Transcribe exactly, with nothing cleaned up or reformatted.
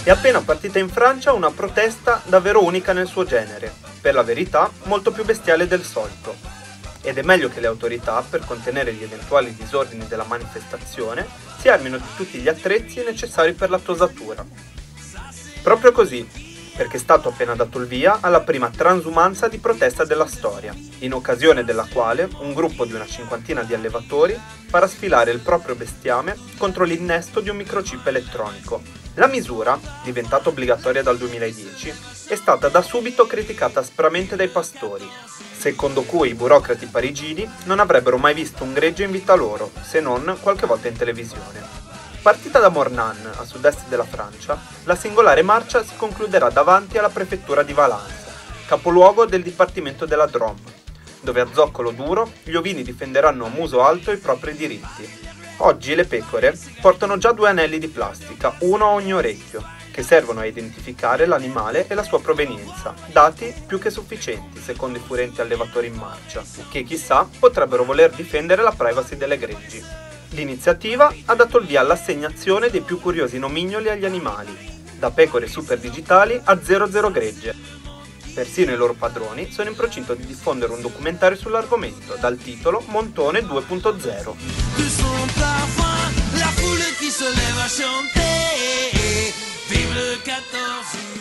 È appena partita in Francia una protesta davvero unica nel suo genere, per la verità molto più bestiale del solito. Ed è meglio che le autorità, per contenere gli eventuali disordini della manifestazione, si armino di tutti gli attrezzi necessari per la tosatura. Proprio così, perché è stato appena dato il via alla prima transumanza di protesta della storia, in occasione della quale un gruppo di una cinquantina di allevatori farà sfilare il proprio bestiame contro l'innesto di un microchip elettronico. La misura, diventata obbligatoria dal duemiladieci, è stata da subito criticata aspramente dai pastori, secondo cui i burocrati parigini non avrebbero mai visto un gregge in vita loro, se non qualche volta in televisione. Partita da Mornan, a sud-est della Francia, la singolare marcia si concluderà davanti alla prefettura di Valence, capoluogo del dipartimento della Drôme, dove a zoccolo duro gli ovini difenderanno a muso alto i propri diritti. Oggi le pecore portano già due anelli di plastica, uno a ogni orecchio, che servono a identificare l'animale e la sua provenienza, dati più che sufficienti secondo i furenti allevatori in marcia, che chissà potrebbero voler difendere la privacy delle greggi. L'iniziativa ha dato il via all'assegnazione dei più curiosi nomignoli agli animali, da pecore super digitali a zero zero gregge. Persino i loro padroni sono in procinto di diffondere un documentario sull'argomento, dal titolo Montone due punto zero. La foule qui se lève à chanter, vive le quatorze